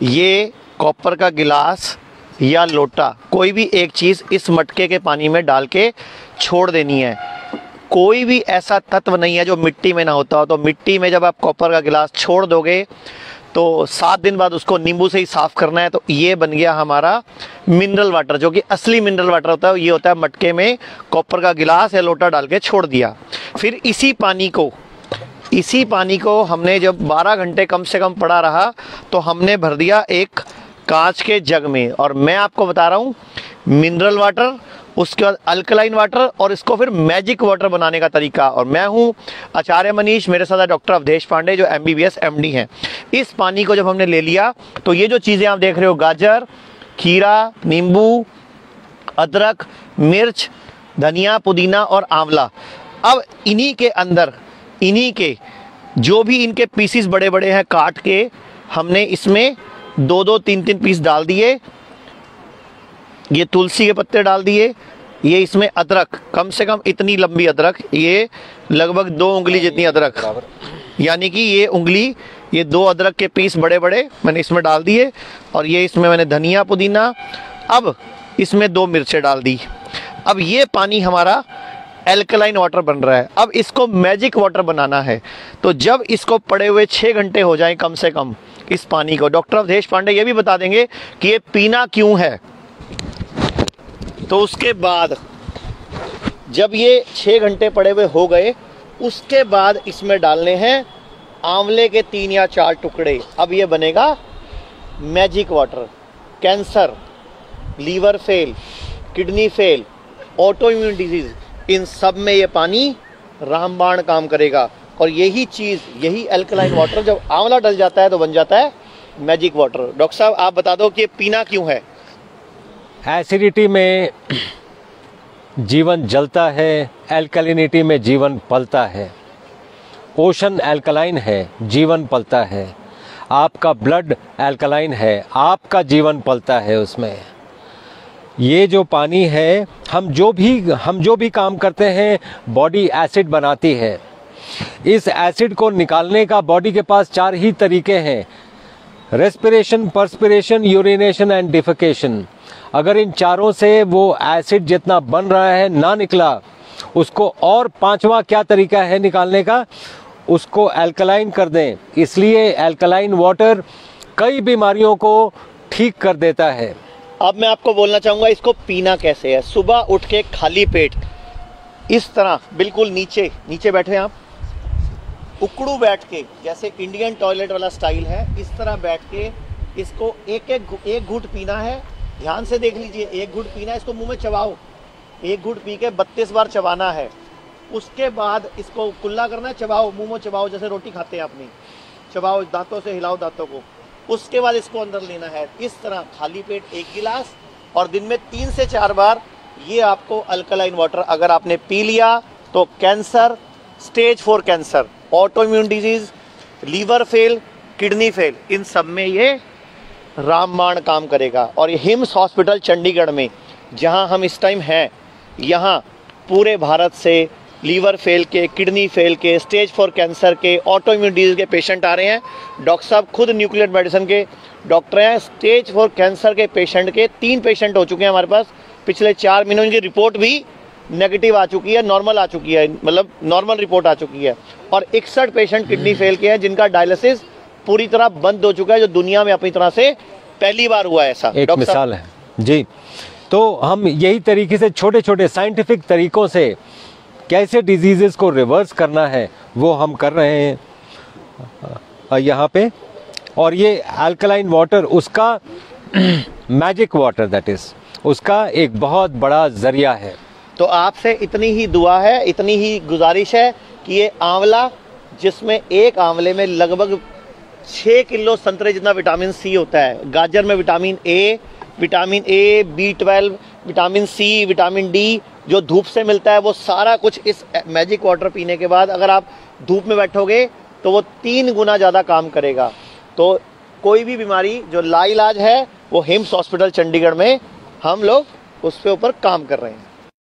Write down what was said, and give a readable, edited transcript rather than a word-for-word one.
ये कॉपर का गिलास या लोटा, कोई भी एक चीज़ इस मटके के पानी में डाल के छोड़ देनी है। कोई भी ऐसा तत्व नहीं है जो मिट्टी में ना होता हो। तो मिट्टी में जब आप कॉपर का गिलास छोड़ दोगे तो 7 दिन बाद उसको नींबू से ही साफ़ करना है। तो ये बन गया हमारा मिनरल वाटर, जो कि असली मिनरल वाटर होता है। ये होता है मटके में कॉपर का गिलास या लोटा डाल के छोड़ दिया। फिर इसी पानी को हमने जब 12 घंटे कम से कम पड़ा रहा तो हमने भर दिया एक कांच के जग में। और मैं आपको बता रहा हूँ मिनरल वाटर, उसके बाद अल्कलाइन वाटर और इसको फिर मैजिक वाटर बनाने का तरीका। और मैं हूँ आचार्य मनीष, मेरे साथ डॉक्टर अवधेश पांडे जो MBBS MD हैं। इस पानी को जब हमने ले लिया तो ये जो चीज़ें आप देख रहे हो, गाजर, खीरा, नींबू, अदरक, मिर्च, धनिया, पुदीना और आंवला, अब इन्हीं के अंदर जो भी इनके पीसीस बड़े बड़े हैं काट के हमने इसमें 2-2, 3-3 पीस डाल दिए। ये तुलसी के पत्ते डाल दिए। ये इसमें अदरक, कम से कम इतनी लंबी अदरक, ये लगभग 2 उंगली जितनी अदरक, यानी कि ये 2 अदरक के पीस बड़े बड़े मैंने इसमें डाल दिए। और ये इसमें मैंने धनिया, पुदीना, अब इसमें 2 मिर्चें डाल दी। अब ये पानी हमारा एल्कलाइन वाटर बन रहा है। अब इसको मैजिक वाटर बनाना है। तो जब इसको पड़े हुए 6 घंटे हो जाएं कम से कम इस पानी को, डॉक्टर अवधेश पांडे ये भी बता देंगे कि ये पीना क्यों है। तो उसके बाद जब ये 6 घंटे पड़े हुए हो गए, उसके बाद इसमें डालने हैं आंवले के 3 या 4 टुकड़े। अब ये बनेगा magic water. Cancer, liver fail, kidney fail, auto immune disease, इन सब में ये पानी रामबाण काम करेगा। और यही अल्कलाइन वाटर जब आंवला डल जाता है तो बन जाता है मैजिक वाटर। डॉक्टर साहब आप बता दो कि ये पीना क्यों है। एसिडिटी में जीवन जलता है, एल्कलिनिटी में जीवन पलता है। ओशन एल्कलाइन है, जीवन पलता है। आपका ब्लड एल्कलाइन है, आपका जीवन पलता है उसमें। ये जो पानी है, हम जो भी काम करते हैं बॉडी एसिड बनाती है। इस एसिड को निकालने का बॉडी के पास 4 ही तरीके हैं, respiration, perspiration, urination and defecation. अगर इन चारों से वो एसिड जितना बन रहा है ना निकला, उसको और 5वां क्या तरीका है निकालने का, उसको एल्कलाइन कर दें। इसलिए एल्कलाइन वाटर कई बीमारियों को ठीक कर देता है। अब मैं आपको बोलना चाहूँगा इसको पीना कैसे है। सुबह उठ के खाली पेट इस तरह बिल्कुल नीचे बैठे आप, उकड़ू बैठ के, जैसे इंडियन टॉयलेट वाला स्टाइल है, इस तरह बैठ के इसको एक घूंट पीना है। ध्यान से देख लीजिए, एक घूंट पीना है, इसको मुंह में चबाओ। एक घूंट पी के 32 बार चबाना है। उसके बाद इसको कुल्ला करना है, चबाओ, मुंह में चबाओ, जैसे रोटी खाते हैं अपनी, चबाओ, दांतों से हिलाओ दांतों को। उसके बाद इसको अंदर लेना है इस तरह खाली पेट 1 गिलास, और दिन में 3 से 4 बार ये आपको अल्कलाइन वाटर अगर आपने पी लिया तो cancer, stage 4 cancer, auto immune disease, liver fail, kidney fail, इन सब में ये रामबाण काम करेगा। और ये हिम्स हॉस्पिटल चंडीगढ़ में जहां हम इस टाइम हैं, यहाँ पूरे भारत से लीवर फेल के, किडनी फेल के, स्टेज 4 कैंसर के, ऑटो इम्यून डिजीज के पेशेंट आ रहे हैं। डॉक्टर साहब खुद न्यूक्लियर मेडिसिन के डॉक्टर हैं। स्टेज 4 कैंसर के पेशेंट के 3 पेशेंट हो चुके हैं हमारे पास पिछले 4 महीनों। की रिपोर्ट भी नेगेटिव आ चुकी है, नॉर्मल आ चुकी है, मतलब नॉर्मल रिपोर्ट आ चुकी है। और 61 पेशेंट किडनी फेल के हैं जिनका डायलिसिस पूरी तरह बंद हो चुका है, जो दुनिया में अपनी तरह से पहली बार हुआ है। ऐसा एक मिसाल है जी। तो हम यही तरीके से छोटे छोटे साइंटिफिक तरीकों से कैसे डिजीजेस को रिवर्स करना है वो हम कर रहे हैं यहाँ पे। और ये अल्कलाइन वाटर उसका मैजिक वाटर, दैट इज उसका एक बहुत बड़ा जरिया है। तो आपसे इतनी ही दुआ है, इतनी ही गुजारिश है कि ये आंवला, जिसमें एक आंवले में लगभग 6 किलो संतरे जितना विटामिन सी होता है, गाजर में vitamin A, B12, vitamin C, vitamin D जो धूप से मिलता है, वो सारा कुछ इस मैजिक वाटर पीने के बाद अगर आप धूप में बैठोगे तो वो 3 गुना ज़्यादा काम करेगा। तो कोई भी बीमारी जो लाइलाज है वो हिम्स हॉस्पिटल चंडीगढ़ में हम लोग उस पे ऊपर काम कर रहे हैं।